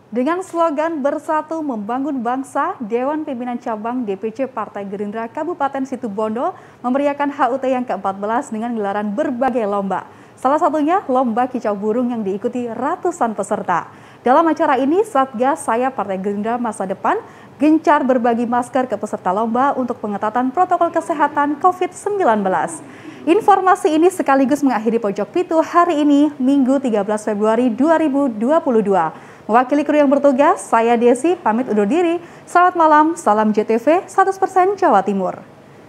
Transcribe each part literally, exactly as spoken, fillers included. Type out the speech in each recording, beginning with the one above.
Dengan slogan Bersatu Membangun Bangsa, Dewan Pimpinan Cabang D P C Partai Gerindra Kabupaten Situbondo memeriahkan H U T yang ke empat belas dengan gelaran berbagai lomba. Salah satunya lomba kicau burung yang diikuti ratusan peserta. Dalam acara ini, Satgas Saya Partai Gerindra Masa Depan gencar berbagi masker ke peserta lomba untuk pengetatan protokol kesehatan COVID sembilan belas. Informasi ini sekaligus mengakhiri Pojok Pitu hari ini, Minggu tiga belas Februari dua ribu dua puluh dua. Mewakili kru yang bertugas, saya Desi pamit undur diri. Selamat malam, salam J T V seratus persen Jawa Timur.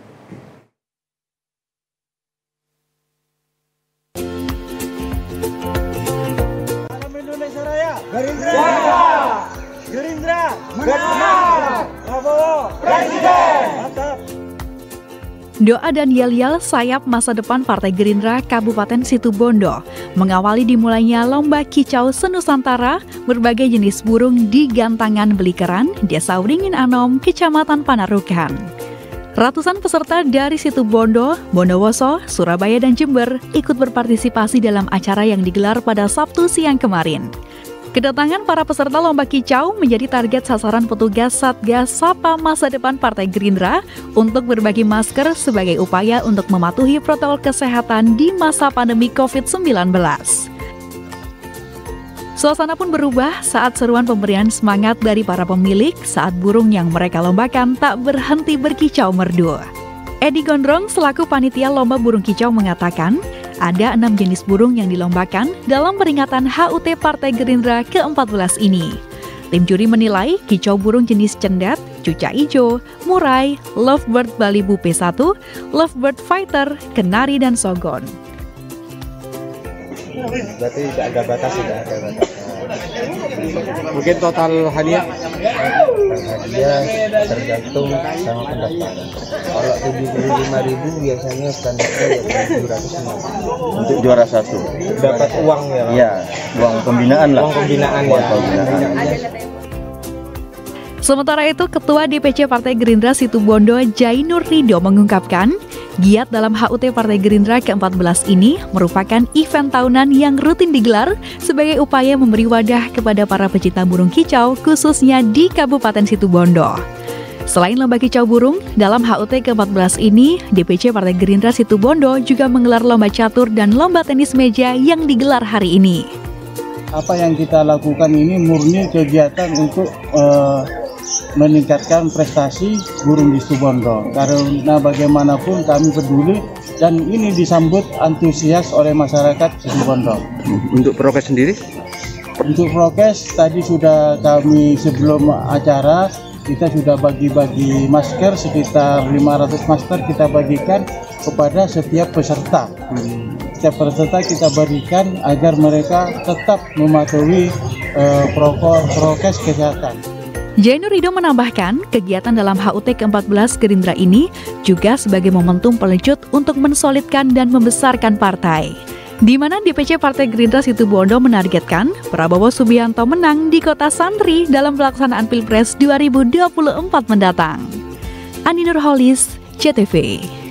Salam Indonesia Raya. Gerindra. Gerindra. Menang. Prabowo. Presiden. Mantap. Doa dan yel-yel sayap masa depan Partai Gerindra Kabupaten Situbondo mengawali dimulainya lomba kicau senusantara berbagai jenis burung di Gantangan Belikeran, Desa Wringin Anom, Kecamatan Panarukan. Ratusan peserta dari Situbondo, Bondowoso, Surabaya, dan Jember ikut berpartisipasi dalam acara yang digelar pada Sabtu siang kemarin. Kedatangan para peserta lomba kicau menjadi target sasaran petugas Satgas Sapa Masa Depan Partai Gerindra untuk berbagi masker sebagai upaya untuk mematuhi protokol kesehatan di masa pandemi COVID sembilan belas. Suasana pun berubah saat seruan pemberian semangat dari para pemilik saat burung yang mereka lombakan tak berhenti berkicau merdu. Edi Gondrong selaku panitia lomba burung kicau mengatakan, ada enam jenis burung yang dilombakan dalam peringatan H U T Partai Gerindra ke empat belas ini. Tim juri menilai kicau burung jenis cendet, cuca ijo, murai, lovebird Bali Bu P satu, lovebird fighter, kenari, dan sogon. Berarti tidak ada batas, tidak ada batas. Mungkin total hadiah? Hadiah tergantung sama pendaftaran. Kalau tujuh puluh lima ribu biasanya standarnya ya tujuh ratus lima puluh. Untuk juara satu. Dapat uang ya? Iya, uang pembinaan lah. Uang pembinaan uang ya. Pembinaan. Sementara itu, Ketua D P C Partai Gerindra Situbondo Jainur Rido mengungkapkan, giat dalam H U T Partai Gerindra ke empat belas ini merupakan event tahunan yang rutin digelar sebagai upaya memberi wadah kepada para pecinta burung kicau khususnya di Kabupaten Situbondo. Selain lomba kicau burung, dalam H U T ke empat belas ini, D P C Partai Gerindra Situbondo juga menggelar lomba catur dan lomba tenis meja yang digelar hari ini. Apa yang kita lakukan ini murni kegiatan untuk uh, meningkatkan prestasi burung di Situbondo, karena bagaimanapun kami peduli dan ini disambut antusias oleh masyarakat Situbondo. Untuk prokes sendiri? Untuk prokes tadi sudah kami sebelum acara kita sudah bagi-bagi masker, sekitar lima ratus masker kita bagikan kepada setiap peserta. Hmm. Setiap peserta kita berikan agar mereka tetap mematuhi uh, prokes kesehatan. Jainur Rido menambahkan, kegiatan dalam H U T ke empat belas Gerindra ini juga sebagai momentum pelecut untuk mensolidkan dan membesarkan partai. Di mana D P C Partai Gerindra Situbondo menargetkan Prabowo Subianto menang di Kota Santri dalam pelaksanaan Pilpres dua ribu dua puluh empat mendatang. Andi Nurholis, J T V.